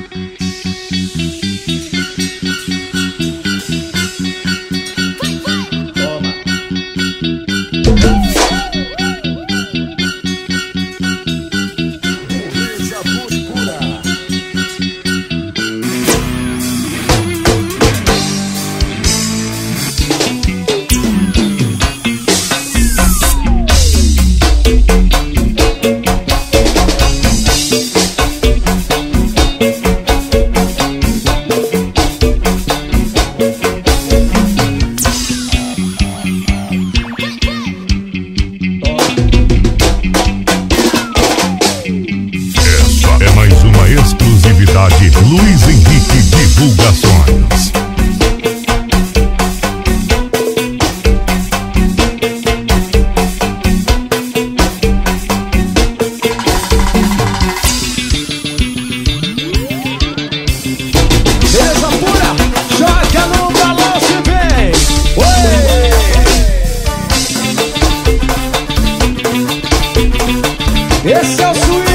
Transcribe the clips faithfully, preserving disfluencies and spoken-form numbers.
Luiz Henrique Divulgações. Beleza pura, joga no balanço e vem. Oi! Esse é o swing.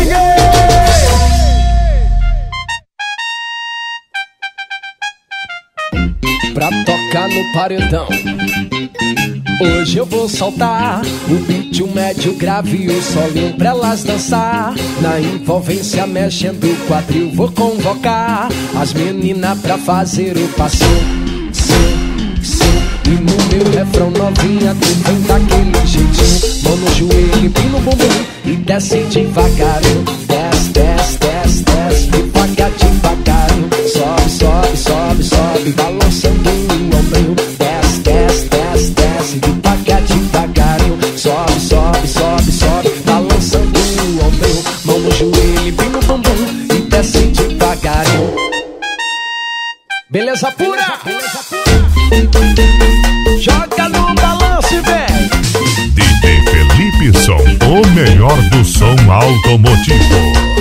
Pra tocar no paredão, hoje eu vou soltar o beat, o médio, o grave e o solinho pra elas dançar. Na envolvência mexendo o quadril, vou convocar as meninas pra fazer o passinho, sim, sim. E no meu refrão novinha tu vem daquele jeitinho, mão no joelho, empina no bumbum e desce devagarinho. Desce, desce, desce, desce, devagar, devagarinho. Sobe, sobe, sobe, sobe, balançando o ombrinho. Desce, desce, desce, desce, devagar, devagarinho. Sobe, sobe, sobe, sobe, balançando o ombrinho. Mão no joelho, empina no bumbum e desce devagarinho. Beleza pura, beleza pura. Joga no balanço e vem. D J Felipe Som, o melhor do som automotivo.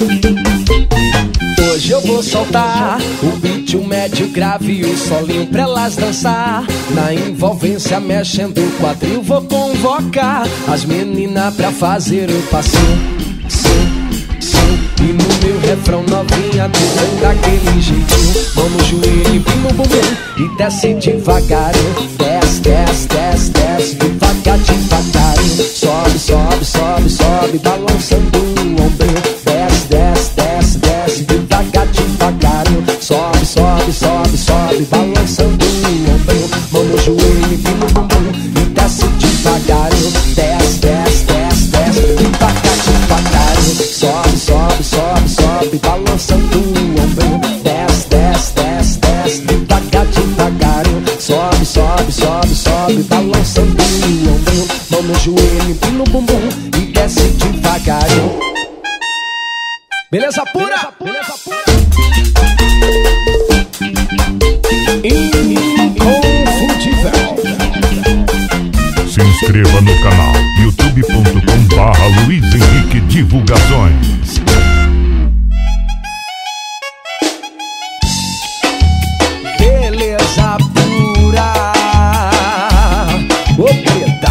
Hoje eu vou soltar o beat, o médio, o grave e o solinho pra elas dançar. Na envolvência mexendo o quadril, vou convocar as meninas pra fazer o passinho, sim, sim. E no meu refrão novinha tu vem daquele jeitinho, mão no joelho, empina no bumbum e desce devagarinho. Desce, desce, desce, desce, devagar, devagarinho. Sobe, sobe, sobe, sobe, balançando o ombrinho. Desce, desce, desce, desce, devagar, devagarinho. Sobe, sobe, sobe, sobe, balançando o ombrinho. Mão no joelho, empina no bumbum e desce devagarinho. Desce, desce, desce, desce, devagar, devagarinho. Sobe, sobe, sobe, sobe, balançando o ombrinho. Desce, desce, desce, desce, devagar, devagarinho. Sobe, sobe, sobe, sobe, balançando o ombrinho. Mão no joelho, empina no bumbum e desce devagarinho. Beleza pura, beleza pura. Inconfundível. Se inscreva no canal youtube ponto com barra Luiz Henrique Divulgações. Beleza pura. Ô preta,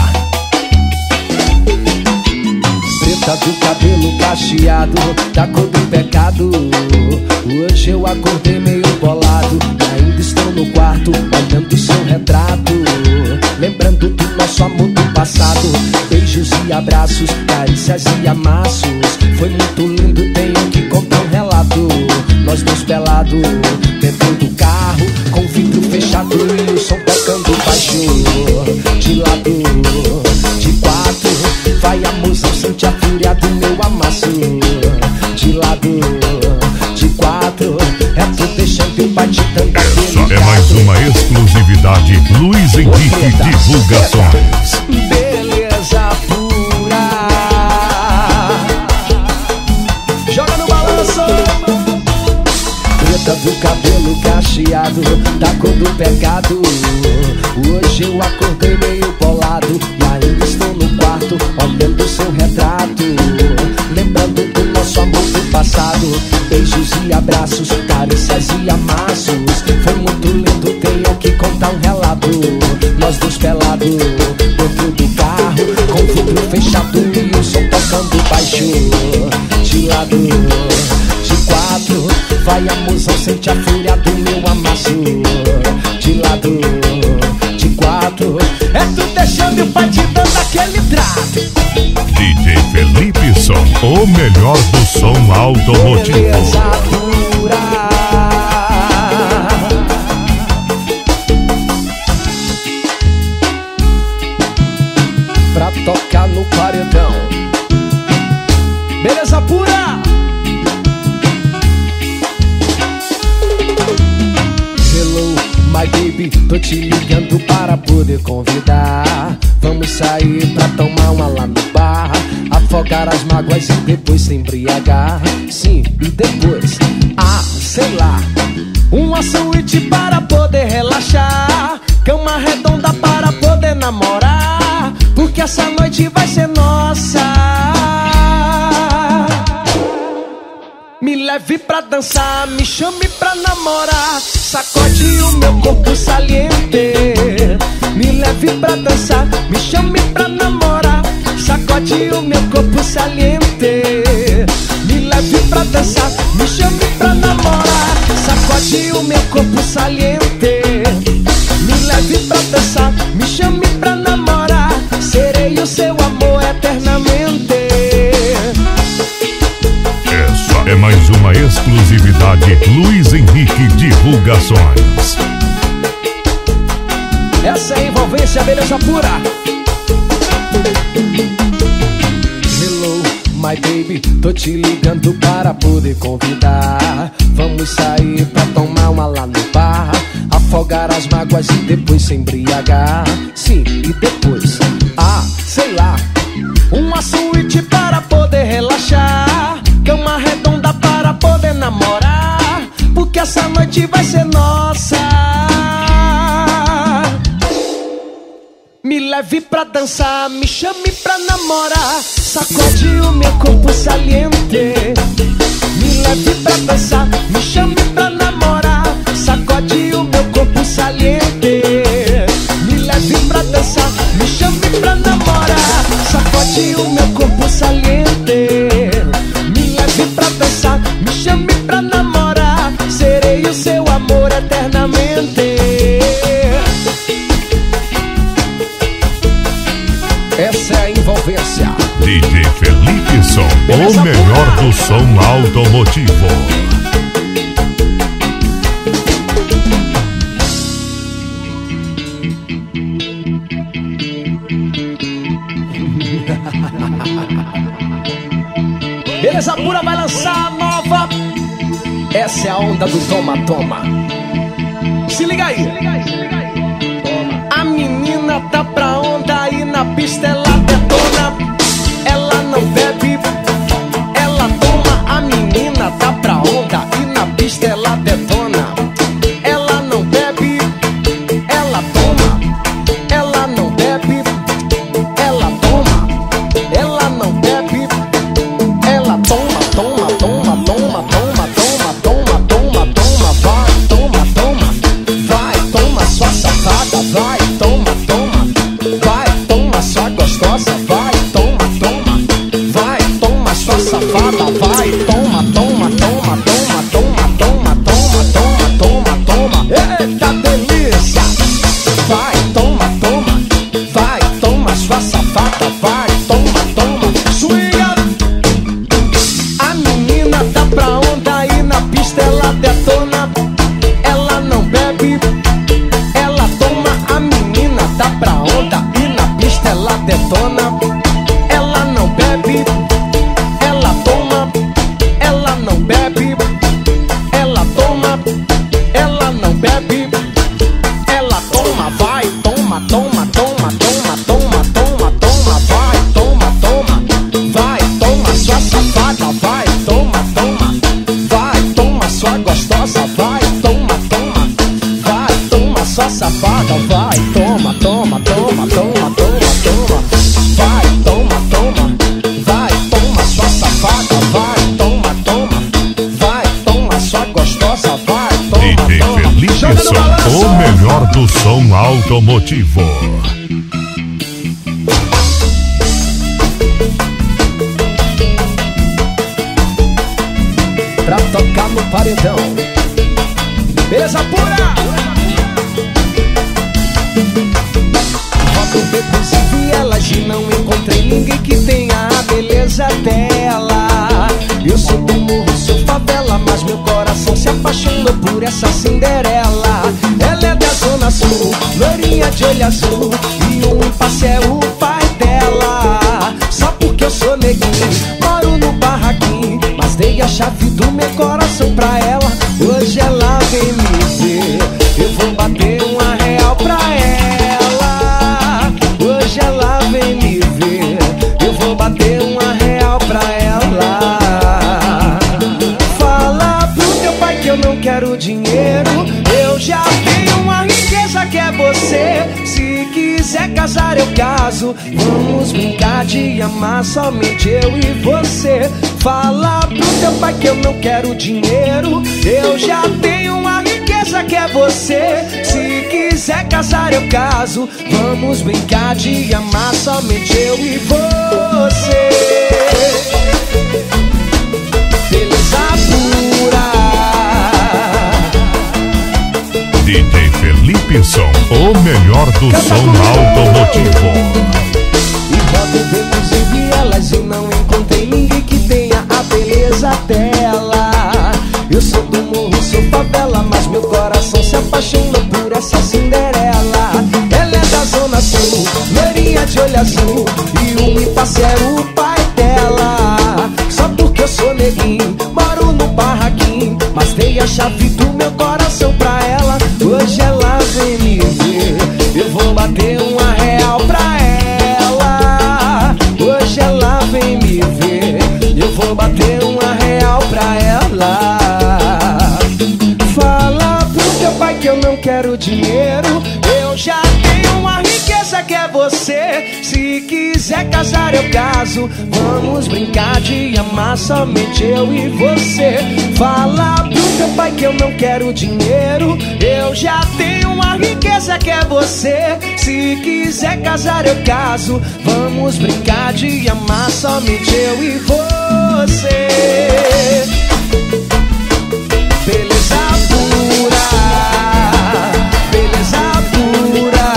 preta do cabelo cacheado, da cor do pecado. Hoje eu acordei meio bolado, ainda estou no quarto olhando seu retrato, lembrando do nosso amor do passado. Beijos e abraços, carícias e amassos, foi muito lindo, tenho que contar um relato. Nós dois pelados, dentro do carro, com o vidro fechado e o som tocando baixo. De lado, de quatro, vai a moça, sente a fúria do meu amasso. De lado, de quatro, é tu deixando eu batidando aquele Essa é mais uma exclusividade Luiz Henrique Divulgações. Beleza pura. Joga no balanço. Preta do cabelo cacheado, da cor do pecado. Hoje eu acordei meio bolado e ainda estou no quarto olhando seu retrato, lembrando do nosso amor do passado. Beijos e abraços, carícias e amassos, foi muito lindo, tenho que contar um relato. Nós dois pelados, dentro do carro, com o vidro fechado e o som tocando baixo. De lado, de quatro, vai Vai, amusão, sente a fúria do meu amasso. De lado, de quatro, é tu deixando e o pai te dando aquele trato. D J Felipe Som, o melhor do som automotivo. Beleza pura. Pra tocar no paredão. Beleza pura. Hello, my baby, tô te ligando para poder convidar. Vamos sair pra tomar uma lá no bar, afogar as mágoas e depois se embriagar. Sim, e depois, ah, sei lá, uma suíte para poder relaxar, cama redonda para poder namorar, porque essa noite vai ser nossa. Me leve pra dançar, me chame pra namorar, sacode o meu corpo saliente. Me leve pra dançar, me chame pra namorar, sacode o meu corpo saliente. Me leve pra dançar, me chame pra namorar, sacode o meu corpo saliente. Me leve pra dançar, me chame pra namorar, serei o seu amor eternamente. Essa é mais uma exclusividade Luiz Henrique Divulgações. Essa é a envolvência, beleza pura. Hello, my baby, tô te ligando para poder convidar. Vamos sair pra tomar uma lá no bar, afogar as mágoas e depois se embriagar. Sim, e depois, ah, sei lá, uma suíte para poder relaxar, cama redonda para poder namorar, porque essa noite vai ser nossa. Me leve pra dançar, me chame pra namorar, sacode o meu corpo saliente. Me leve pra dançar, me chame pra namorar, sacode o meu corpo saliente. Me leve pra dançar, me chame pra namorar, sacode o meu corpo saliente. Me leve pra dançar, me chame pra namorar, serei o seu amor eternamente. Essa é a envolvência. D J Felipe Som, o melhor do som automotivo. Beleza pura vai lançar a nova. Essa é a onda do toma, toma. Se liga aí. A menina tá pra onda e na pista ela detona. Ela não bebe, ela toma. A menina tá pra onda e na pista ela detona. Ela não bebe, ela toma. Ela não bebe, ela toma. Ela não bebe, ela toma, toma, toma, toma, toma, toma, toma, toma, toma, vai, toma, toma, vai, toma, sua safada, vai, toma, toma, vai, toma, sua gostosa, vai, toma, toma, vai, toma, sua safada, vai, toma, toma, toma, toma, toma, toma, toma, toma, toma, toma, eita delícia, vai, toma, toma, vai, toma, sua safada, vai, toma, toma, swinga. A menina tá pra onda e na pista ela detona. Ela não bebe, ela toma. A menina tá pra onda e na pista ela detona. Ela não bebe, ela toma. Ela não bebe, ela toma. Ela não bebe, ela toma. Vai, toma, toma, toma, toma, toma, toma, toma, vai, toma, toma, vai, toma, sua safada, vai, toma, toma, vai, toma, sua gostosa, vai, toma, toma, vai, toma, sua safada, vai, toma, toma, toma, toma, toma, toma, vai, toma, toma, vai, toma, sua safada, vai, toma, toma, vai, toma, sua gostosa, vai, toma, D J toma, Felipe joga no Som, balanço. o melhor do som automotivo. Pra tocar no paredão. Beleza pura! Rodo becos e vielas e não encontrei ninguém que tenha a beleza dela. Eu sou do morro, sou favela, mas meu coração se apaixonou por essa Cinderela. Ela é da zona sul, loirinha de olho azul, e o impasse é o pai dela. Só porque eu sou neguinho, moro no barraquinho, mas dei a chave do meu coração pra ela. Hoje ela vem me ver, eu vou bater uma real pra ela. Hoje ela vem me ver, eu vou bater uma real pra ela. Fala pro teu pai que eu não quero dinheiro, eu já tenho uma riqueza que é você. Se quiser casar eu caso, vamos brincar de amar somente eu e você. Fala pro teu pai que eu não quero dinheiro, eu já tenho uma riqueza que é você. Se quiser casar eu caso, vamos brincar de amar somente eu e você. Beleza pura. D J Felipe Som, o melhor do Canta som comigo. automotivo. E rodo becos e vielas e não encontrei ninguém que tenha a beleza dela. Eu sou do morro, sou favela, mas meu coração se apaixonou por essa Cinderela. Ela é da zona sul, loirinha de olho azul, e o impasse é o pai dela. Só porque eu sou neguinho, moro no barraquinho, mas dei a chave do meu coração pra ela. Hoje ela vem me ver, eu vou bater uma real pra ela. Hoje ela vem me ver, eu vou bater uma real pra ela. Fala pro teu pai que eu não quero dinheiro, eu já tenho uma riqueza que é você. Se quiser casar eu caso, vamos brincar de amar somente eu e você. Fala pro teu pai que eu não quero dinheiro, eu já tenho uma riqueza que é você. Se quiser casar eu caso, vamos brincar de amar somente eu e você. Beleza pura, beleza pura,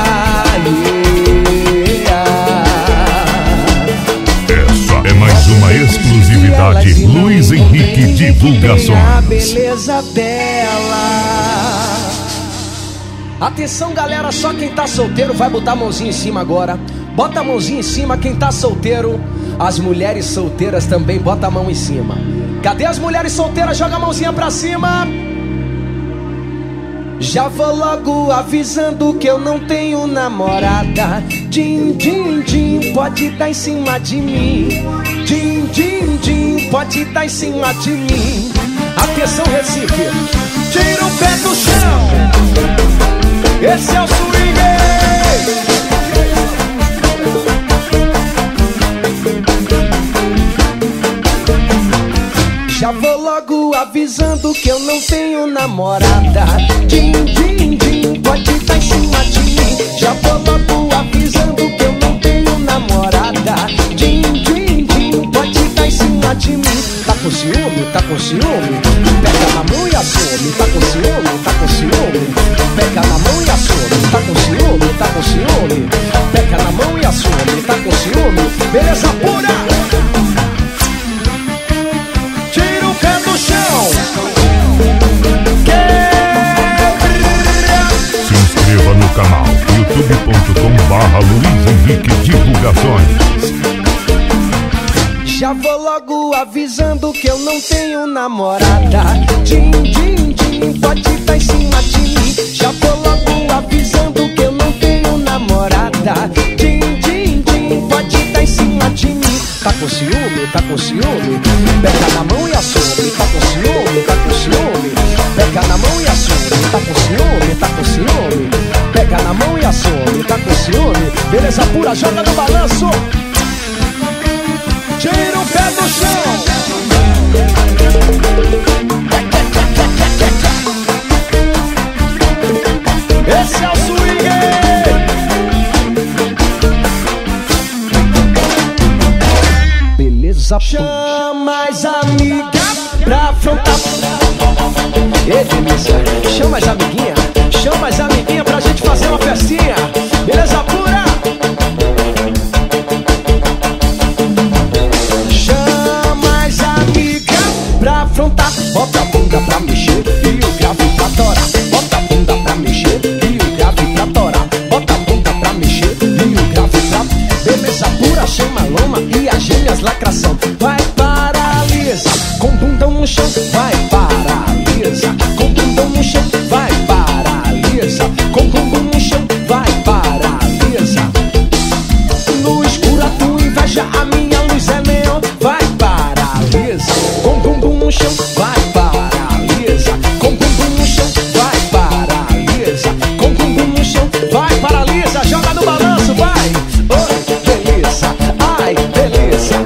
yeah. Essa é mais uma exclusividade Luiz Henrique Divulgações. A beleza dela. Atenção galera, só quem tá solteiro vai botar a mãozinha em cima agora. Bota a mãozinha em cima quem tá solteiro. As mulheres solteiras também bota a mão em cima. Cadê as mulheres solteiras? Joga a mãozinha pra cima. Já vou logo avisando que eu não tenho namorada. Din, din, din, pode dar em cima de mim. Din, din, din, pode dar em cima de mim. Atenção Recife, tira o pé do chão. Esse é o swing. Já vou logo avisando que eu não tenho namorada. Din, din, din, pode dar em cima de mim. Já vou logo avisando que eu não tenho namorada. Din, din, din, pode dar em cima de mim. Tá com ciúme? Tá com ciúme? Pega na mão e assume. Tá com ciúme? Tá com ciúme? Pega na mão e assume. Tá com ciúme? Tá com ciúme? Pega na mão e assume. Tá com ciúme? Beleza pura! Tira o pé do chão. Se inscreva no canal youtube ponto com barra Luiz Henrique Divulgações. Já vou logo avisando que eu não tenho namorada. Din, din, din, pode dar em cima de mim. Já vou logo avisando que eu não tenho namorada. Din, din, din, pode dar em cima de mim. Tá com ciúme? Tá com ciúme? Pega na mão e assume. Tá com ciúme? Tá com ciúme? Pega na mão e assume. Tá com ciúme? Tá com ciúme? Pega na mão e assume. Tá com ciúme? Beleza pura, joga no balanço. Tira o pé do chão. Esse é o swing. Beleza. Chama as amigas pra afrontar. Ei, delícia. Chama as amiguinhas, chama as amiguinhas pra gente fazer uma festinha. Beleza pura? Chama as amigas pra afrontar. Bota a bunda pra mexer e o grave pra torar. Bota a bunda pra mexer e o grave pra torar. Bota a bunda pra mexer e o grave pra... Beleza pura, chama a loma e as gêmeas lacração. Vai paralisa, com bundão no chão. Vai paralisa, com bundão no chão. Vai paralisa, com bumbum no chão. Vai paralisa. No escuro a tua inveja, a minha luz é neon. Vai paralisa, com bumbum no chão. Vai paralisa, com bumbum no chão. Vai paralisa, com bumbum no chão. Vai paralisa, joga no balanço, vai. Oi, delícia, ai, delícia.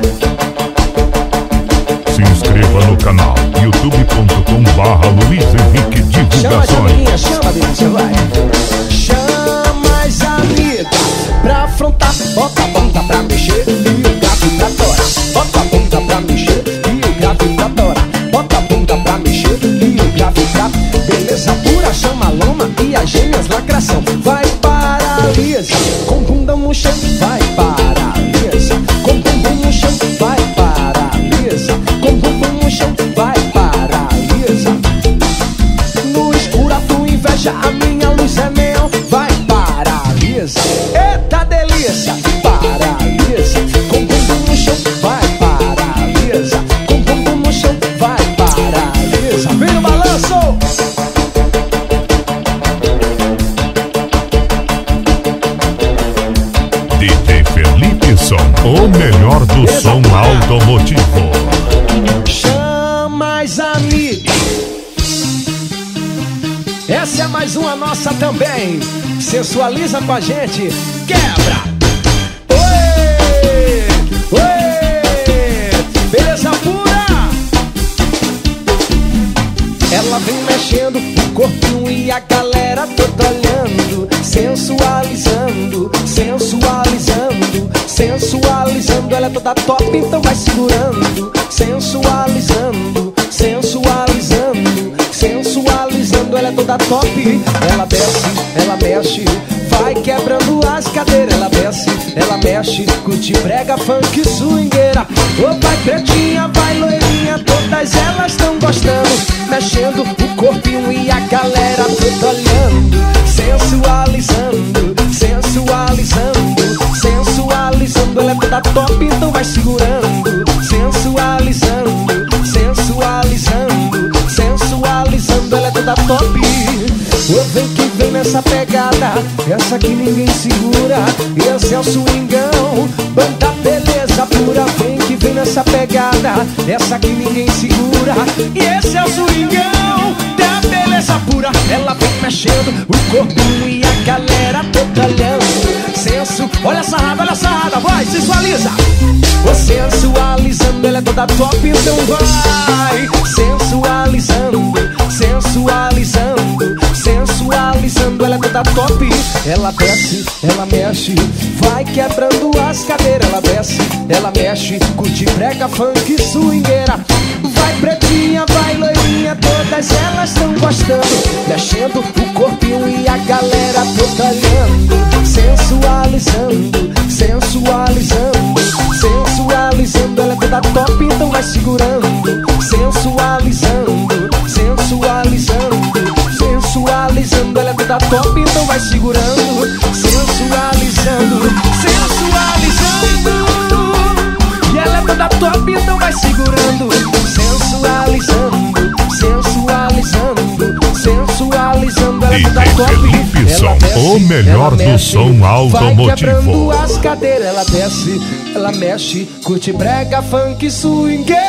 Se inscreva no canal youtube ponto com barra Luiz Henrique Chama as Divulgações. amiguinhas, chama, delícia, vai. Chama as amigas pra afrontar. Bota a bunda pra mexer e o grave pra torar. Bota a bunda pra mexer e o grave pra torar. Bota a bunda pra mexer e o grave pra... Beleza pura, chama a loma e as gêmeas lacração. Vai paralisa, com bundão no chão. Vai paralisa, com bumbum no chão. Vai paralisa, com bumbum no chão. Vai paralisa. No escuro a tua inveja, a minha luz é neon. Vai paralisa, eita delícia. Paralisa, com bumbum no chão. Vai paralisa, com bumbum no chão. Vai paralisa. Vem no balanço. D J Felipe Som, o melhor do som automotivo. Chama as amigas. Essa é mais uma nossa também. Sensualiza com a gente. Quebra. Oi, oi. Beleza pura. Ela vem mexendo o corpinho e a galera toda olhando. Sensualizando, sensualizando, sensualizando. Ela é toda top, então vai segurando. Sensualizando, sensualizando, sensualizando. Ela é toda top. Ela desce, ela mexe, vai quebrando as cadeiras. Ela desce, ela mexe, curte, brega, funk, swingueira. Ô vai pretinha, vai loirinha, todas elas tão gostando. Mexendo o corpinho e a galera toda olhando. Sensualizando, sensualizando, sensualizando. Ela é toda top, então vai segurando. Sensualizando, sensualizando, sensualizando. Ela é toda top. Ô vem que vem nessa pegada, essa que ninguém segura. Esse é o swingão, banda beleza pura. Vem que vem nessa pegada, essa que ninguém segura. E esse é o swingão da beleza pura. Ela vem mexendo o corpinho e a galera toda olhando. Senso, olha essa raba, olha essa raba, vai, sensualiza. Ô sensualizando, ela é toda top, então vai. Sensualizando, sensualizando, sensualizando. Ela é toda top. Ela desce, ela mexe, vai quebrando as cadeiras. Ela desce, ela mexe, curte, brega, funk, swingueira. Vai pretinha, vai loirinha, todas elas tão gostando. Mexendo o corpinho e a galera toda olhando. Sensualizando, sensualizando, sensualizando. Ela é toda top, então vai segurando. Sensualizando, sensualizando, sensualizando. Ela é toda top, então vai segurando. Sensualizando, sensualizando. E ela é toda top, então vai segurando. Sensualizando, sensualizando, sensualizando. Ela é toda D J top. Felipe Som, Ela desce, o melhor ela do mexe, som vai automotivo. quebrando as cadeiras. Ela desce, ela mexe, curte, brega, funk, swingueira.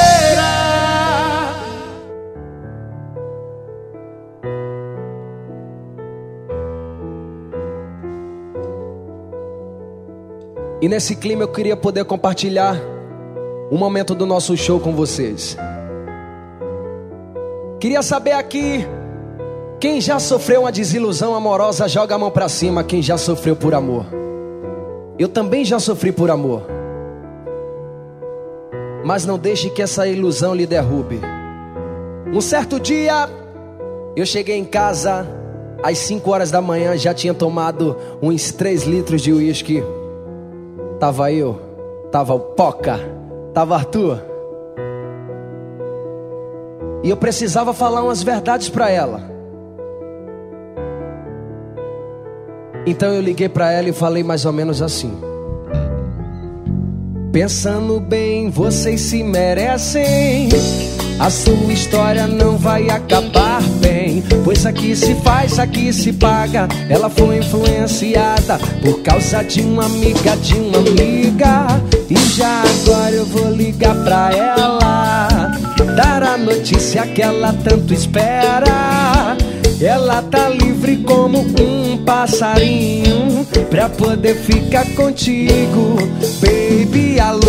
E nesse clima eu queria poder compartilhar um momento do nosso show com vocês. Queria saber aqui, quem já sofreu uma desilusão amorosa, joga a mão pra cima. Quem já sofreu por amor? Eu também já sofri por amor. Mas não deixe que essa ilusão lhe derrube. Um certo dia Eu cheguei em casa às cinco horas da manhã, já tinha tomado uns três litros de uísque. Tava eu, tava o Poca, tava Arthur. E eu precisava falar umas verdades pra ela. Então eu liguei pra ela e falei mais ou menos assim: pensando bem, vocês se merecem. A sua história não vai acabar bem, pois aqui se faz, aqui se paga. Ela foi influenciada por causa de uma amiga, de uma amiga. E já agora eu vou ligar pra ela, dar a notícia que ela tanto espera. Ela tá livre como um passarinho pra poder ficar contigo. Baby, alô,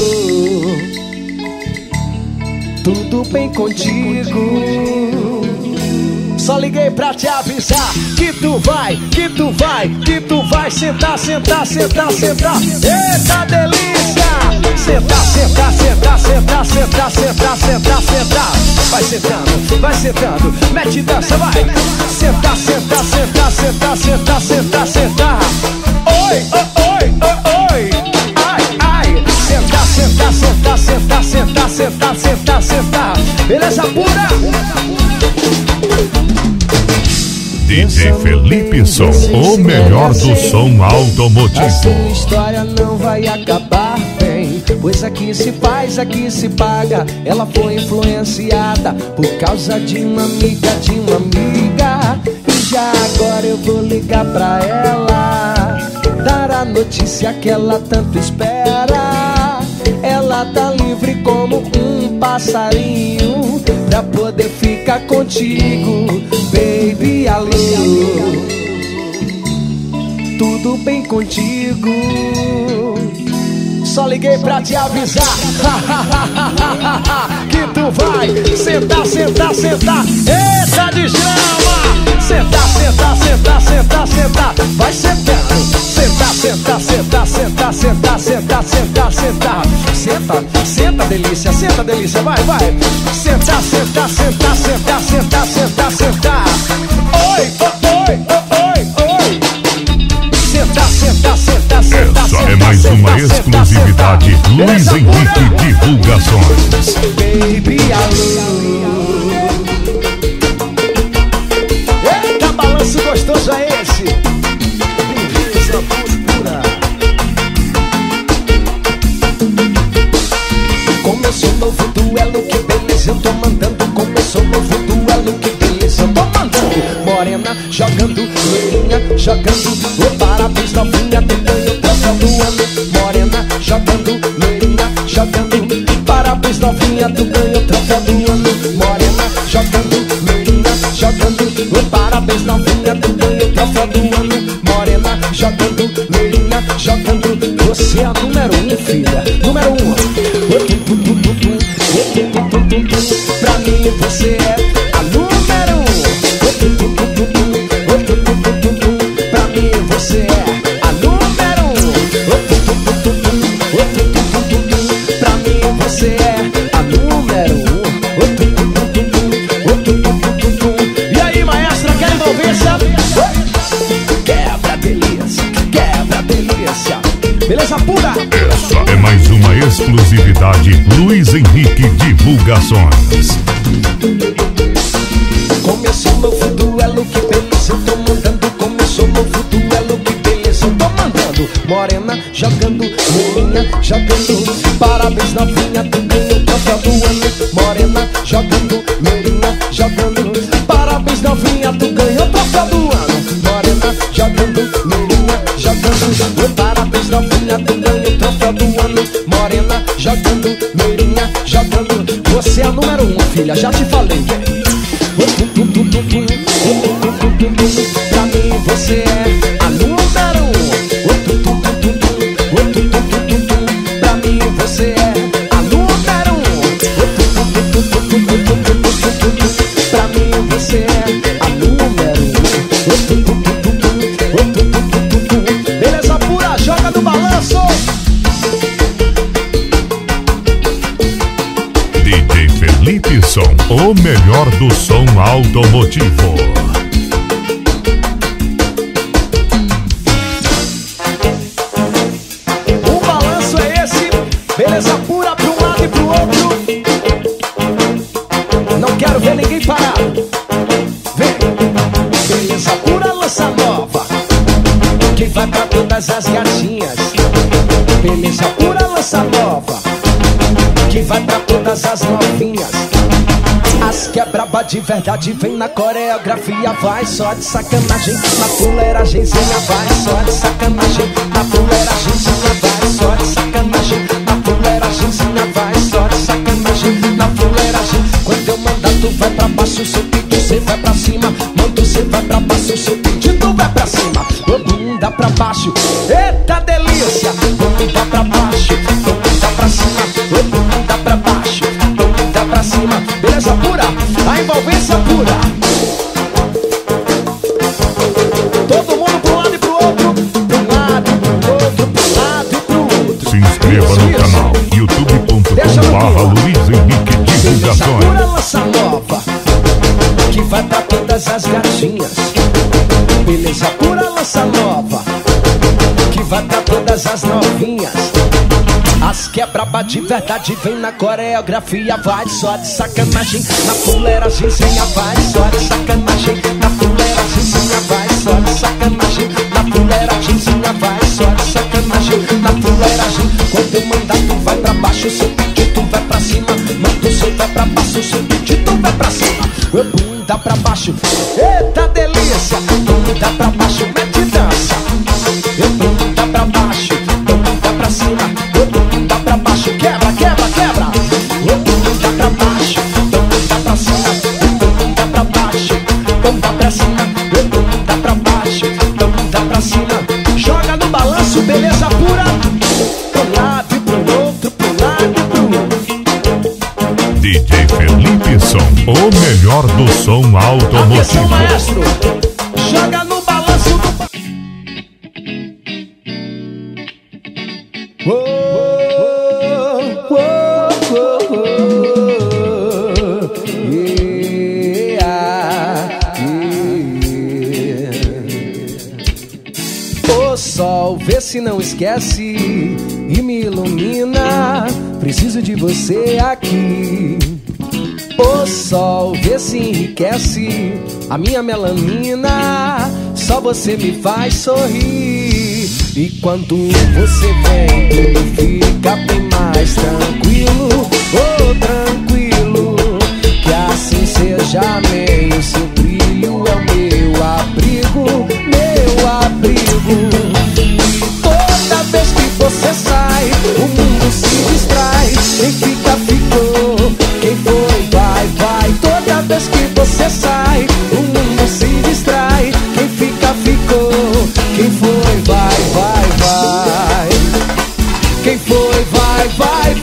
tudo bem contigo? Só liguei pra te avisar que tu vai, que tu vai, que tu vai sentar, sentar, sentar, sentar. Eita delícia! Sentar, sentar, sentar, sentar, sentar, sentar, sentar, sentar. Vai sentando, vai sentando, mete dança, vai. Sentar, sentar, sentar, sentar, sentar, sentar, sentar. Oi, oi, oi, oi, oi. Ai, ai. Sentar, sentar, sentar, sentar, sentar, sentar, sentar, sentar. Beleza pura? D J Felipe Som, o melhor do som automotivo. A sua história não vai acabar bem, pois aqui se faz, aqui se paga. Ela foi influenciada por causa de uma amiga, de uma amiga. E já agora eu vou ligar pra ela, dar a notícia que ela tanto espera. Ela tá livre como um passarinho pra poder ficar contigo. Baby, alô, tudo bem contigo? Só liguei pra te avisar que tu vai sentar, sentar, sentar. Eita desgrama! Sentar, sentar, sentar, sentar, sentar. Vai sentando. Sentar, sentar, sentar, sentar, sentar, sentar, sentar, sentar. Senta, senta delícia, senta delícia, vai, vai. Sentar, sentar, sentar, sentar, sentar, sentar, sentar. Oi, oi, oi, oi, oi. Sentar, sentar, sentar, sentar. Essa é mais uma exclusividade Luiz Henrique Divulgações. Baby, alô. Eita, balanço gostoso é esse? Beleza pura. Começou um novo duelo, que beleza eu tô mandando. Começou um novo duelo, que beleza eu tô mandando. Morena jogando, loirinha jogando. O parabéns novinha, tu ganhou o troféu do ano. Morena jogando, loirinha jogando. Parabéns novinha, tu ganhou o troféu do ano. Morena jogando, loirinha jogando. O parabéns novinha, tu ganhou o troféu do ano. Morena jogando, loirinha jogando. Você é a número um, filha, número um. Pra mim você é a número um. Pra mim você é a número um. Pra mim você é a número um. E aí, maestra, quer envolvência? Quebra delícia, quebra delícia. Beleza pura? Essa é mais uma exclusividade Luiz Henrique Divulgações. Começou um novo duelo, que beleza eu tô mandando. Começou um novo duelo, que beleza eu tô mandando. Morena jogando, loirinha jogando. Parabéns novinha, tu ganhou o troféu do ano. Morena jogando, loirinha jogando. Parabéns novinha, tu ganhou o troféu do ano. Morena jogando, loirinha jogando. Parabéns novinha, tu ganhou o troféu do ano. Morena jogando, loirinha jogando. Você é a número um, filha, já te falei. Pra mim você é a número um. Pra mim você é a número um. Pra mim você é a número um. Beleza pura, joga no balanço. D J Felipe Som, o melhor do som automotivo. O balanço é esse, beleza pura pra um lado e pro outro. Não quero ver ninguém parado. Vem, beleza pura, lança nova, que vai pra todas as gatinhas. Beleza pura, lança nova, que vai pra todas as novinhas. As que é braba de verdade vem na coreografia, vai só de sacanagem. Na fuleiragemzinha vai só de sacanagem. Na fuleiragemzinha vai só de sacanagem. Na fuleiragemzinha vai só de sacanagem. Na fuleiragem, quando eu mandar tu vai pra baixo, seu pique cê vai pra cima. Mando cê vai pra baixo, seu pique tu vai pra cima. Ô bunda pra baixo, eita delícia. Bunda pra baixo, bunda pra cima. Ô bunda pra baixo, bunda pra cima. Beleza pura, a envolvência pura. Todo mundo pro lado e pro outro. Pro lado, pro outro, pro lado e pro outro. Se inscreva Isso, no isso. canal youtube ponto com barra Luiz Henrique Divulgações. Pura lança nova, que vai pra todas as gatinhas. Beleza pura lança nova, que vai pra todas as novinhas. As que é braba de verdade vem na coreografia, vai só de sacanagem. Na fuleiragemzinha vai só de sacanagem. Na fuleiragemzinha vai só de sacanagem. Na fuleiragemzinha vai só de sacanagem. Na fuleiragem, quando eu mandar tu vai pra baixo, seu pedido vai pra cima. Manda o seu vai pra baixo, seu pedido vai pra cima. Ô bunda pra baixo, eita delícia. Bunda pra baixo, mete dança. Ô bunda pra baixo, bunda pra cima. Bunda pra baixo, quebra, quebra, quebra. Bunda pra baixo, bunda pra cima. Bunda pra baixo, bunda pra cima. Bunda pra baixo, bunda pra cima. Joga no balanço, beleza pura. Pro lado e pro outro, pro lado e pro outro. D J Felipe Som, o melhor do som Atenção, automotivo. maestro. Joga no balanço do ba... O sol, vê se não esquece e me ilumina. Preciso de você aqui. O sol, vê se enriquece a minha melanina. Só você me faz sorrir. E quando você vem, tudo fica bem mais tranquilo. Oh, tranquilo, que assim seja, amém. O seu brilho é o meu abrigo, meu abrigo. E toda vez que você sai, o mundo se distrai. Quem fica, ficou. Quem foi, vai, vai. Toda vez que você sai, o mundo se distrai. Quem fica, ficou. Quem foi, vai, vai, vai. Quem foi, vai, vai,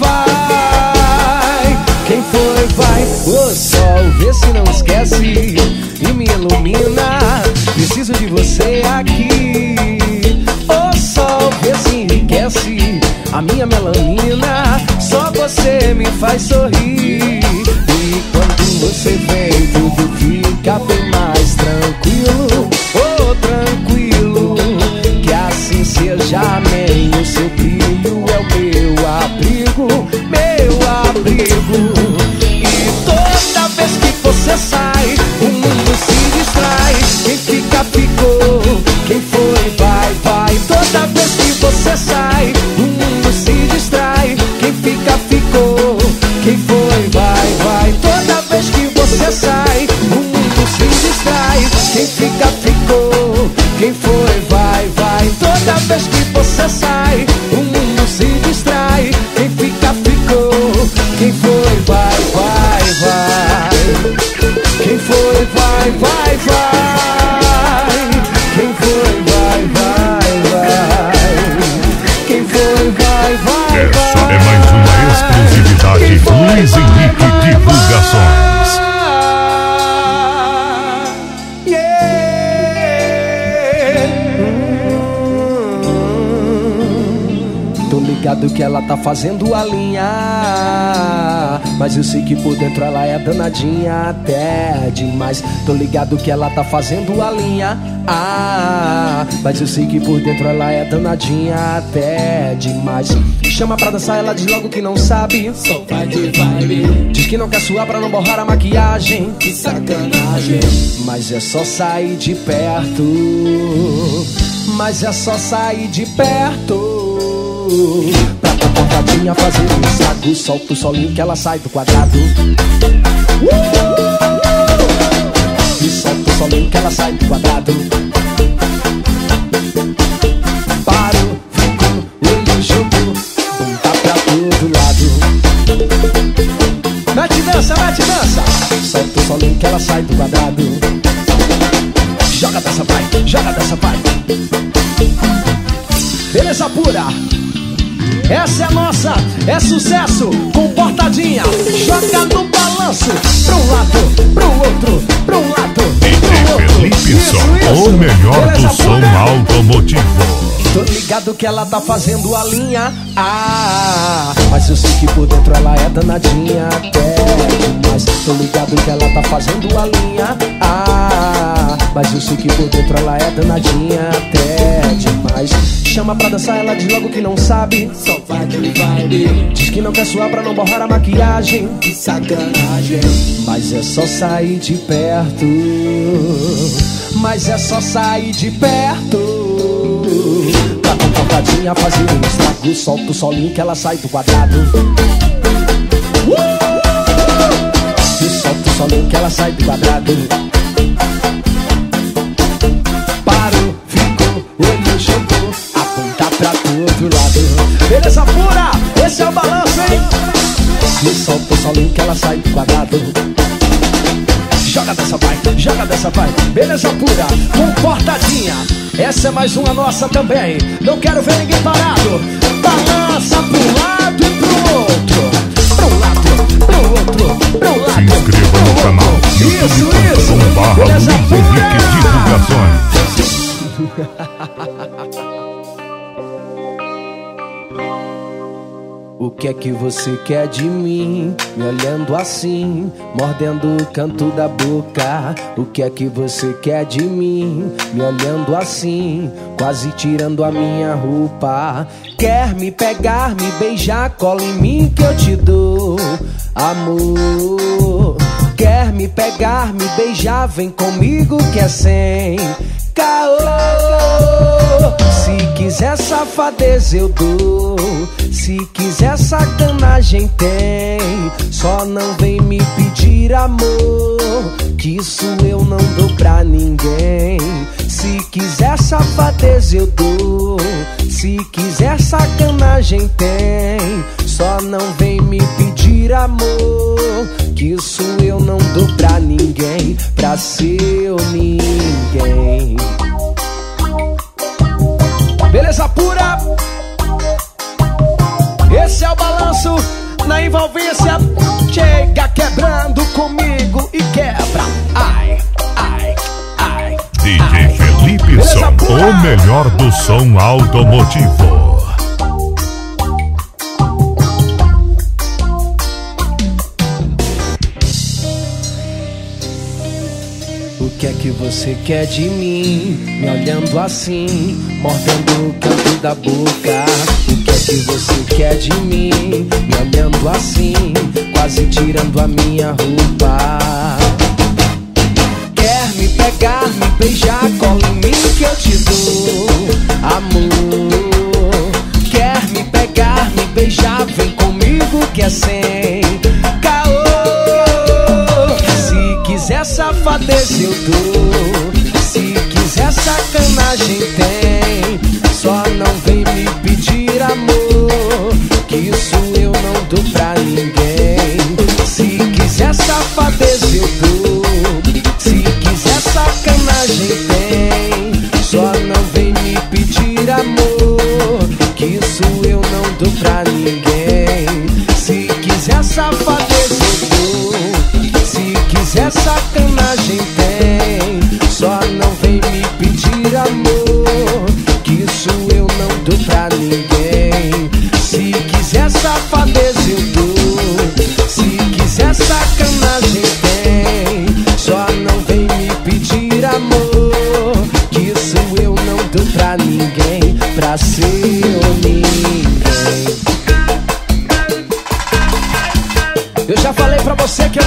vai. Quem foi, vai. O sol, vê se não esquece e me ilumina. Preciso de você aqui. O sol, vê se enriquece a minha melanina. Só você me faz sorrir. E quando você vem, tudo fica bem mais tranquilo. Oh, tranquilo, que assim seja, amém. O seu brilho é o meu abrigo, meu abrigo. E toda vez que você sai, o mundo se distrai. Quem fica, ficou. Quem foi, vai, vai. Toda vez que você sai, o mundo se distrai. Quem fica, ficou. Quem foi, vai, vai. Toda vez que você sai, o mundo se distrai. Quem fica, ficou. Quem foi, vai, vai. Toda vez que você sai, o mundo se distrai. Quem fica, ficou. Quem foi, vai, vai, vai. Quem foi, vai, vai, vai. Quem foi, vai, vai, vai. Quem foi, vai, vai, vai. Essa é mais uma exclusividade Luiz Henrique Divulgações. Tô ligado que ela tá fazendo a linha. mas eu sei que por dentro ela é danadinha até demais. Tô ligado que ela tá fazendo a linha, ah, mas eu sei que por dentro ela é danadinha até demais. Chama pra dançar, ela diz logo que não sabe, só vai de vibe. Diz que não quer suar pra não borrar a maquiagem, que sacanagem. Mas é só sair de perto, mas é só sair de perto pra tá portadinha fazer um estrago. Solta o solinho que ela sai do quadrado, uh! E solta o solinho que ela sai do quadrado. Paro, fico, olho jogo, bunda pra todo lado. Mete dança, mete dança. Solta o solinho que ela sai do quadrado. Joga dessa vai, joga dessa vai. Beleza pura. Essa é a nossa, é sucesso. Comportadinha, joga no balanço. Pra um lado, pro outro, pra um lado, D J Felipe Som, o melhor Beleza do som pura? automotivo. Tô ligado que ela tá fazendo a linha, ah, mas eu sei que por dentro ela é danadinha até demais. Tô ligado que ela tá fazendo a linha, ah, mas eu sei que por dentro ela é danadinha até demais. Chama pra dançar, ela diz logo que não sabe, só vai de vibe. diz que não quer suar pra não borrar a maquiagem, que sacanagem. mas é só sair de perto, mas é só sair de perto pra comportadinha fazer um estrago. Solta o solinho que ela sai do quadrado, uh! E solta o solinho que ela sai do quadrado. Paro, fico, olho jogo, aponta pra todo lado. Beleza pura, esse é o balanço, hein? E solta o solinho que ela sai do quadrado. Joga dessa vai, joga dessa vai. Beleza pura, comportadinha. Essa é mais uma nossa também. Não quero ver ninguém parado. Balança pro lado e pro outro, pro lado, pro outro, pro lado. Se inscreva no canal Isso, isso. youtube ponto com barra Beleza Luiz Henrique Divulgações. O que é que você quer de mim? Me olhando assim, mordendo o canto da boca. O que é que você quer de mim? Me olhando assim, quase tirando a minha roupa. Quer me pegar, me beijar, cola em mim que eu te dou amor. Quer me pegar, me beijar, vem comigo que é sem caô. Se quiser safadeza eu dou, se quiser sacanagem tem. Só não vem me pedir amor, que isso eu não dou pra ninguém. Se quiser safadeza eu dou, se quiser sacanagem tem. Só não vem me pedir amor, que isso eu não dou pra ninguém, pra seu ninguém. Beleza pura? Esse é o balanço na envolvência. Chega quebrando comigo e quebra. Ai, ai, ai. D J Felipe Som, o melhor do som automotivo. O que é que você quer de mim? Me olhando assim, mordendo o canto da boca. O que é que você quer de mim? Me olhando assim, quase tirando a minha roupa. Quer me pegar, me beijar, cola em mim que eu te dou amor. Quer me pegar, me beijar, vem comigo que é sem caô. Se quiser safadeza eu dou, se quiser sacanagem tem. Só não vem me pedir amor, que isso eu não dou pra ninguém. Se quiser safadeza eu dou, se quiser sacanagem tem. Só não vem me pedir amor, que isso eu não dou pra ninguém. Se quiser safadeza eu dou, se quiser sacanagem tem. Só não vem me pedir amor, que isso eu não dou pra ninguém. Se quiser safadeza eu dou, se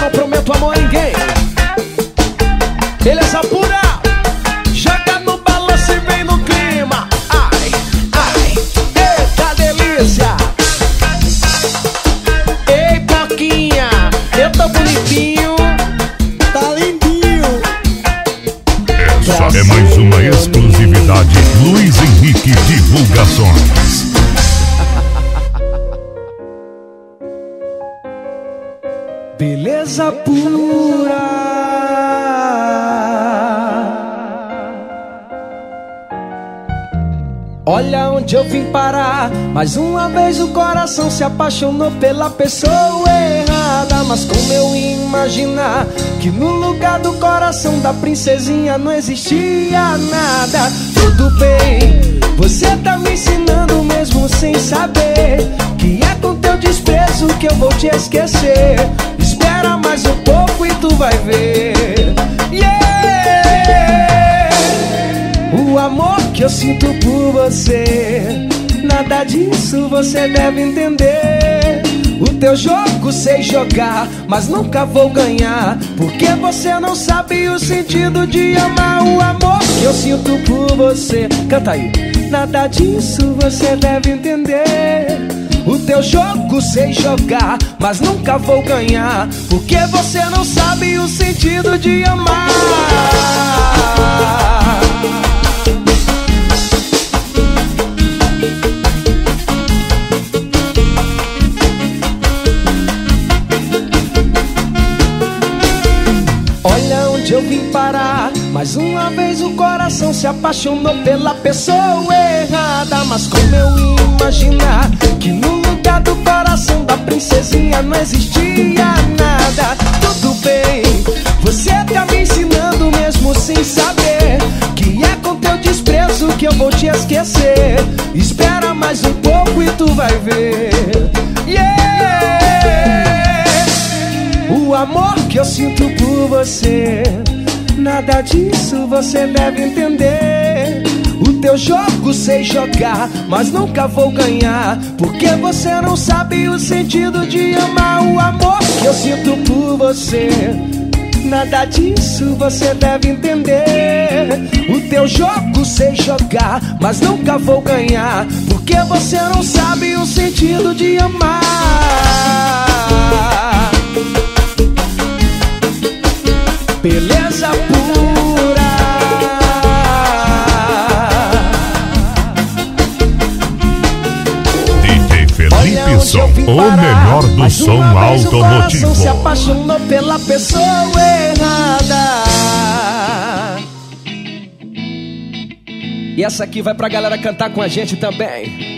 não prometo amor a ninguém. Beleza pura, joga no balanço e vem no clima. Ai, ai, eita delícia. Ei, Poquinha, eu tô bonitinho. Tá lindinho. Essa é mais uma exclusividade Luiz Henrique Divulgações. Beleza pura. Olha onde eu vim parar. Mais uma vez o coração se apaixonou pela pessoa errada. Mas como eu ia imaginar que no lugar do coração da princesinha não existia nada. Tudo bem, você tá me ensinando mesmo sem saber que é com teu desprezo que eu vou te esquecer. Espera mais um pouco e tu vai ver. Yeah! O amor que eu sinto por você, nada disso você deve entender. O teu jogo sei jogar, mas nunca vou ganhar, porque você não sabe o sentido de amar. O amor que eu sinto por você, canta aí. Nada disso você deve entender. O teu jogo sei jogar, mas nunca vou ganhar, porque você não sabe o sentido de amar. Olha onde eu vim parar. Mais uma vez o coração se apaixonou pela pessoa errada. Mas como eu ia imaginar que no lugar do coração da princesinha não existia nada. Tudo bem, você tá me ensinando mesmo sem saber que é com teu desprezo que eu vou te esquecer. Espera mais um pouco e tu vai ver. Yeah! O amor que eu sinto por você, nada disso você deve entender. O teu jogo sei jogar, mas nunca vou ganhar, porque você não sabe o sentido de amar. O amor que eu sinto por você, nada disso você deve entender. O teu jogo sei jogar, mas nunca vou ganhar, porque você não sabe o sentido de amar. Beleza pura. D J Felipe Som, o melhor do som automotivo. O se apaixonou pela pessoa errada. E essa aqui vai pra galera cantar com a gente também.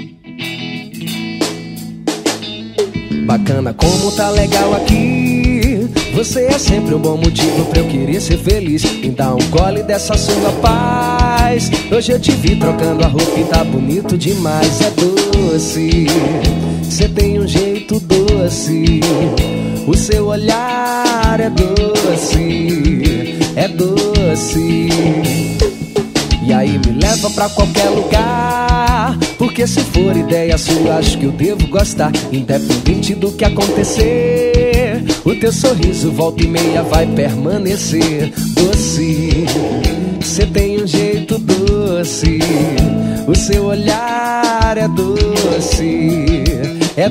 Bacana como tá legal aqui. Você é sempre um bom motivo pra eu querer ser feliz. Me dá um gole dessa sua paz. Hoje eu te vi trocando a roupa e tá bonito demais. É doce, você tem um jeito doce. O seu olhar é doce, é doce. E aí me leva pra qualquer lugar, porque se for ideia sua acho que eu devo gostar. Independente do que acontecer, o teu sorriso volta e meia vai permanecer. Doce, você tem um jeito doce. O seu olhar é doce, é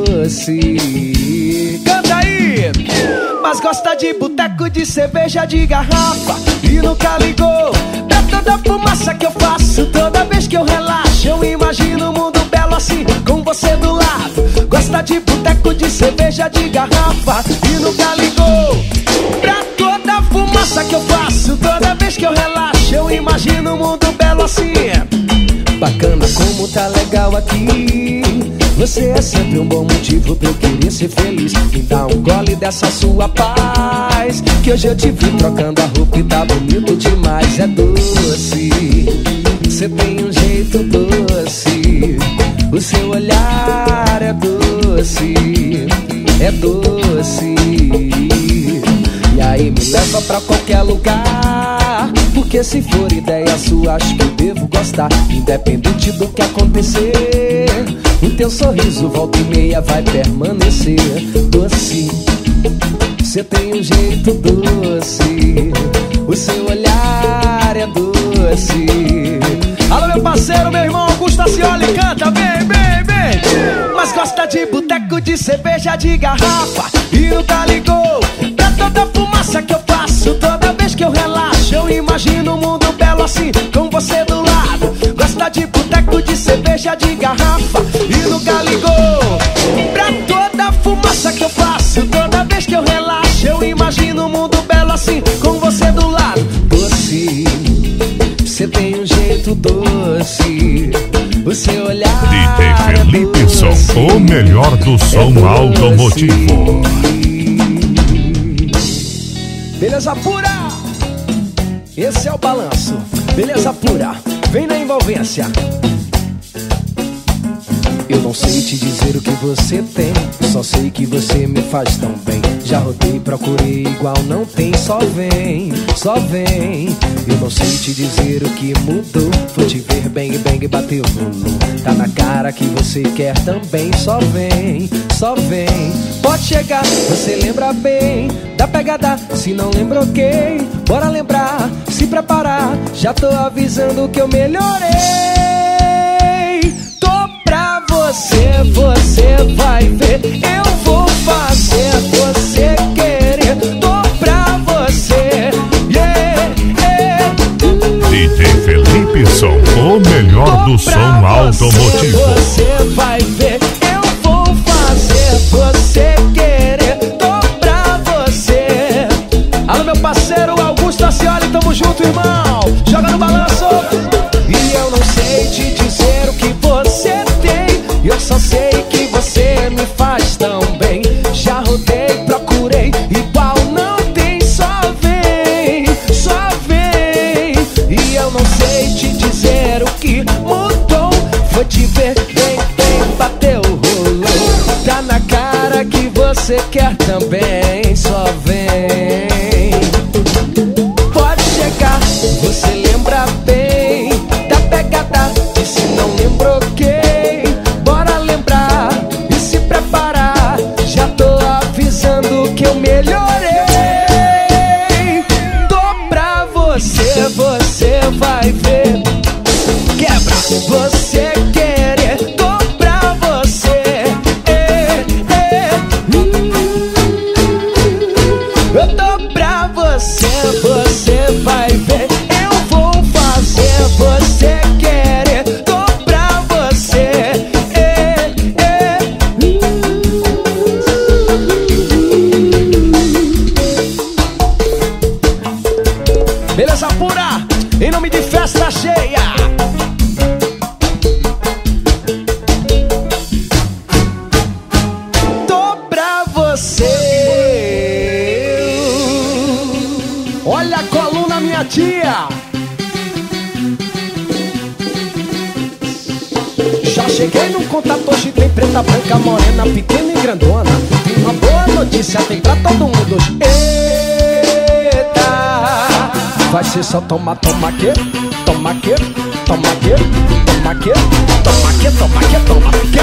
doce. Canta aí! Mas gosta de boteco, de cerveja, de garrafa, e nunca ligou pra toda a fumaça que eu faço. Toda vez que eu relaxo eu imagino um mundo belo assim, com você do lado. Gosta de boteco, de cerveja, de garrafa, e nunca ligou pra toda a fumaça que eu faço. Toda vez que eu relaxo eu imagino um mundo belo assim. Bacana como tá legal aqui. Você é sempre um bom motivo pra eu querer ser feliz. Me dá um gole dessa sua paz, que hoje eu te vi trocando a roupa e tá bonito demais. É doce, você tem um jeito doce. O seu olhar é doce, é doce. E aí me leva pra qualquer lugar, porque se for ideia sua acho que eu devo gostar. Independente do que acontecer, o teu sorriso volta e meia vai permanecer. Doce, Você tem um jeito doce, o seu olhar é doce. Alô, meu parceiro, meu irmão Augusto Acioli, canta bem, bem, bem. Mas gosta de boteco, de cerveja, de garrafa e nunca ligou pra toda a fumaça que eu faço. Toda vez que eu relaxo, eu imagino um mundo belo assim, com você do lado. Gosta de boteco, de cerveja, de garrafa e nunca ligou pra toda a fumaça que eu faço. Toda vez que eu relaxo, eu imagino um mundo belo assim, com você do lado. Doce, você tem um jeito doce, o seu olhar D J Felipe Som, o melhor do som é automotivo. Beleza pura, esse é o balanço. Beleza pura, vem na envolvência. Eu não sei te dizer o que você tem, só sei que você me faz tão bem. Já rodei, procurei, igual não tem, só vem, só vem. Eu não sei te dizer o que mudou, foi te ver bang bang bateu no. Tá na cara que você quer também, só vem, só vem. Pode chegar, você lembra bem da pegada, se não lembra ok, bora lembrar, se preparar, já tô avisando que eu melhorei. Você, você vai ver, eu vou fazer você querer. Tô pra você, yeah, yeah. D J Felipe Som, o melhor do som automotivo. Você vai ver, eu vou fazer você querer. Tô pra você. Alô, meu parceiro Augusto Acioli, tamo junto, irmão. Joga no balanço. E eu não sei te dizer o que você tem, eu só sei que você me faz tão bem. Já rodei, procurei, igual não tem, só vem, só vem. E eu não sei te dizer o que mudou, foi te ver bem, bem, bateu, rolou. Tá na cara que você quer também, só vem. Pode chegar, você lembra bem da pegada, e se não lembrou que que eu melhorei. Tô pra você, você vai ver. Quebra, você querer. Tô pra você, é, é. Eu tô pra você, você vai ver. Eu vou fazer você querer. Tô pra você, é, é. Beleza pura, em nome de Festa Cheia. Tô pra você. Olha a coluna, minha tia. Já cheguei num contato, hoje tem preta, branca, morena, pequena e grandona. Tem uma boa notícia, tem pra todo mundo hoje. Vai ser só toma, toma que, toma que, toma que, toma que, toma que, toma que, toma que.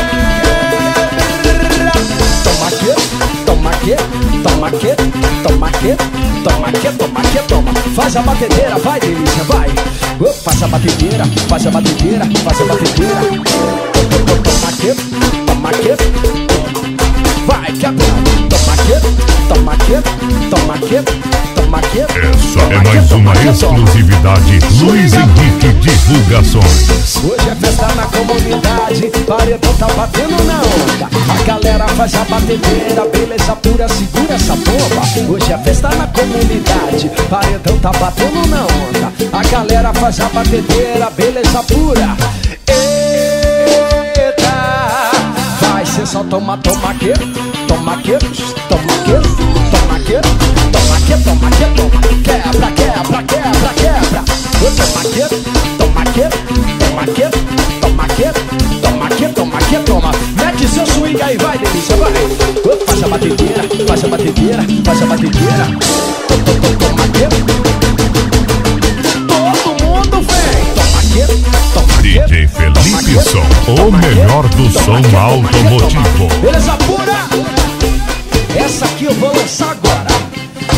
Toma que, toma que, toma que, toma que, toma que, toma que, toma. Faz a batedeira, vai delícia, vai. Oh, faz a batedeira, faz a batedeira, faz a batedeira. Toma que, toma que, vai quebrando. Toma que, toma que, toma que. Essa é mais uma exclusividade Luiz Henrique Divulgações. Hoje é festa na comunidade, paredão tá batendo na onda. A galera faz a batedeira, beleza pura, segura essa bomba. Hoje é festa na comunidade, paredão tá batendo na onda. A galera faz a batedeira, beleza pura. Eita, vai ser só toma, toma que, toma que, toma que, toma que, toma que, toma que, toma. Quebra, quebra, quebra, quebra. Toma que, toma que, toma que, toma que, toma que, toma que, toma. Mete seu swing aí, vai delícia, vai. Faz a batedeira, faz a batedeira, faz a batedeira. Toma que, todo mundo vem. Toma que, toma que. D J Felipe Som, o melhor do som automotivo. Beleza pura? Essa aqui eu vou lançar agora.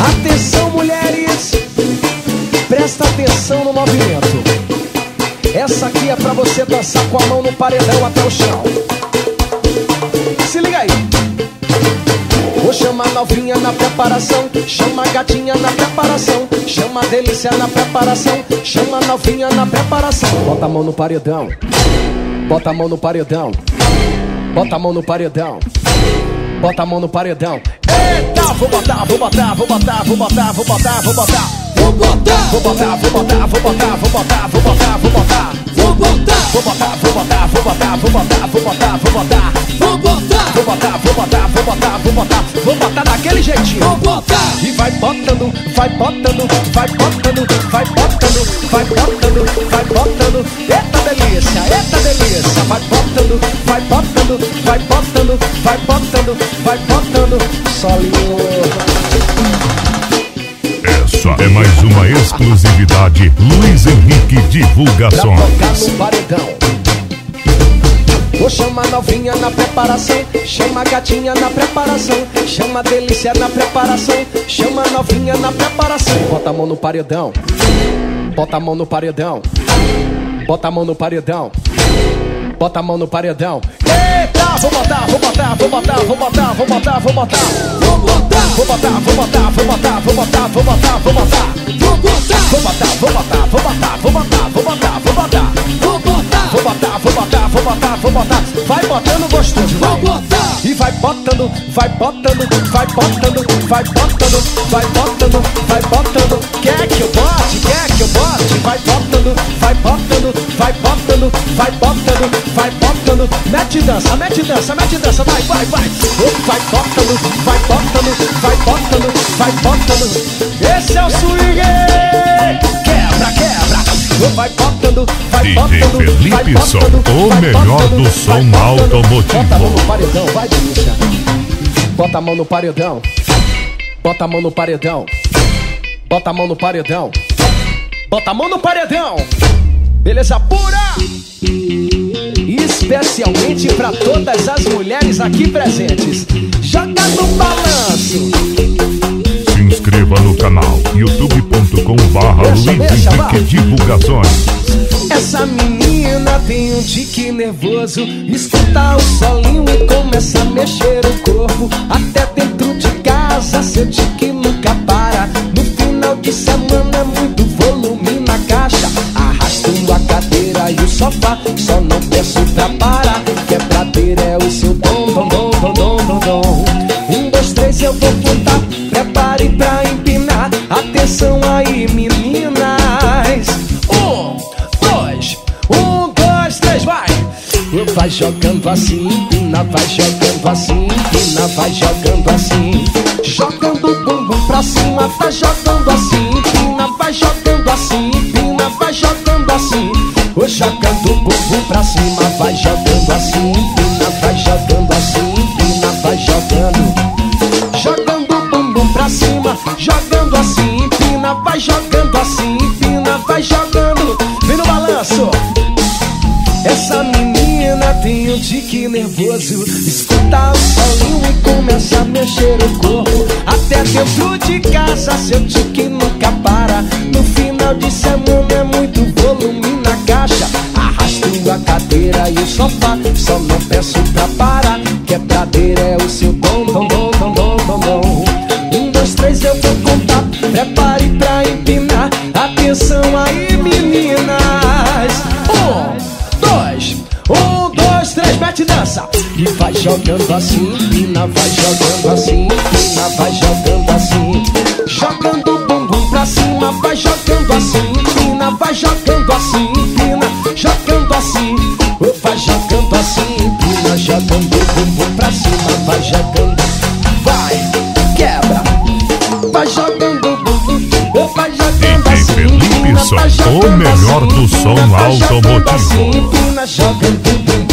Atenção, mulheres, presta atenção no movimento. Essa aqui é pra você dançar com a mão no paredão até o chão. Se liga aí. Vou chamar novinha na preparação, chama gatinha na preparação, chama delícia na preparação, chama novinha na preparação. Bota a mão no paredão, bota a mão no paredão, bota a mão no paredão, bota a mão no paredão. Eita, vou botar, vou botar, vou botar, vou botar, vou botar, vou botar. Vou botar, vou botar, vou botar, vou botar, vou botar, vou botar, vou botar. Vou botar, vou botar, vou botar, vou botar, vou botar, vou botar, vou botar. Vou botar, vou botar, vou botar, vou botar, vou botar. Vou botar daquele jeitinho. Vou botar. E vai botando, vai botando, vai botando, vai botando, vai botando, vai botando. Eita delícia, eita delícia. Vai botando, vai botando, vai botando, vai botando, vai botando. Solinho. Essa é mais uma exclusividade Luiz Henrique Divulgações. Pra tocar no paredão. Vou chamar novinha na preparação, chama gatinha na preparação, chama delícia na preparação, chama novinha na preparação. Bota a mão no paredão, bota a mão no paredão, bota a mão no paredão, bota a mão no paredão. Eita, vou botar, vou botar, vou botar, vou botar, vou botar, vou botar. Vou botar, vou botar, vou botar, vou botar, vou botar, vou botar, vou botar. Vou botar, vou botar, vou botar, vou botar, vou botar, vou botar, vou botar. Vou botar, vou botar, vou botar, vou botar, vou botar. Vai botando gostoso, vai botar. E vai botando, vai botando, vai botando, vai botando, vai botando, vai botando. Quer que eu bote, quer que eu bote. Vai botando, vai botando, vai botando, vai botando, vai botando. Mete dança, mete dança, mete dança, vai, vai, vai. Vai botando, vai botando, vai botando, vai botando. Esse é o swing. Quebra, quebra. Vai botando, vai D J botando, Felipe vai Som, botando, o vai melhor botando, do som vai botando. automotivo. Bota a mão no paredão, vai delícia. Bota a mão no paredão, bota a mão no paredão, bota a mão no paredão, bota a mão no paredão. Beleza pura! Especialmente pra todas as mulheres aqui presentes. Joga no balanço. Se inscreva no canal youtube ponto com barra Luiz Henrique Divulgações. Essa menina tem um tique nervoso. Escuta o solinho e começa a mexer o corpo. Até dentro de casa seu tique nunca para. No final de semana é muito volume na caixa. Arrastando a cadeira e o sofá, só não peço pra parar. Quebradeira é o seu dom, dom, dom, dom, dom, dom, dom. Um, dois, três, eu vou contar. Prepare pra empinar. Atenção aí, meninas. Um, dois, um, dois, três, vai! Vai jogando assim, empina, vai jogando assim, empina, vai jogando assim. Jogando o bumbum pra cima, vai jogando assim, empina, vai jogando assim, empina, vai jogando assim. Ô, jogando o bumbum pra cima, vai jogando assim, empina, vai jogando assim, empina, vai jogando. Jogando o bumbum pra cima, jogando assim, empina, vai jogando assim, empina, vai jogando. Vem no balanço. Essa menina tem um tique nervoso. Escuta o solinho e começa a mexer o corpo. Até dentro de casa seu tique nunca para. No final de semana é muito volume na caixa. Arrastando a cadeira e o sofá, só não peço pra parar. Quebradeira é o seu dom, dom, dom, dom, dom, dom, dom. Um, dois, três, eu vou contar. Prepare pra empinar. Atenção aí, meninas. Um, dois, um, dois, três, mete dança. E vai jogando assim, empina, vai jogando assim, empina, vai jogando assim. Jogando o bumbum pra cima, vai jogando assim, empina, vai jogando assim, empina, jogando assim. Vai jogando assim, empina, jogando o bumbum pra cima, vai jogando. Vai, quebra, vai jogando o bumbum, vai jogando assim, Felipe Som, o melhor do som automotivo. Empina, jogando o bumbum.